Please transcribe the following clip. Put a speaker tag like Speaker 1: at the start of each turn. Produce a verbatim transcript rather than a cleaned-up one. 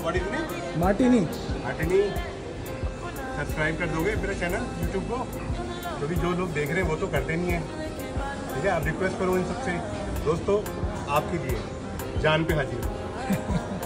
Speaker 1: What is name?
Speaker 2: Martini.
Speaker 1: Martini. Subscribe कर दोगे मेरा चैनल यूट्यूब को? क्योंकि जो लोग देख रहे हैं वो तो करते नहीं है। ठीक है, आप रिक्वेस्ट करो इन सबसे। दोस्तों आपके लिए जान पे हाजिर।